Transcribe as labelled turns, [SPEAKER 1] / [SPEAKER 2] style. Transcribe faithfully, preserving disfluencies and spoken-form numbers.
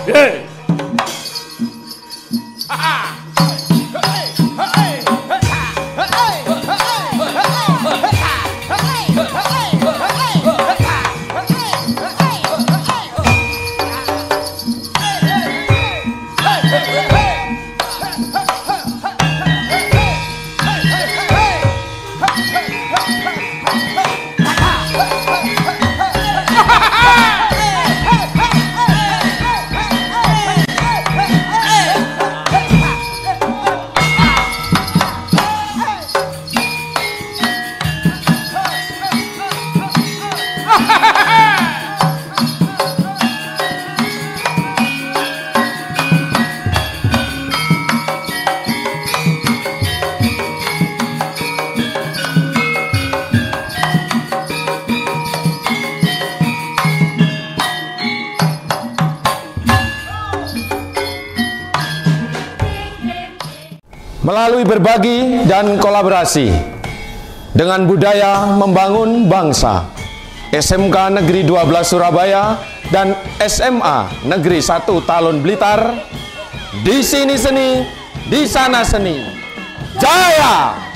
[SPEAKER 1] Hey. Melalui berbagi dan kolaborasi, dengan budaya membangun bangsa, S M K Negeri dua belas Surabaya dan S M A Negeri satu Talun Blitar, Disini Seni Disana Seni, Jaya!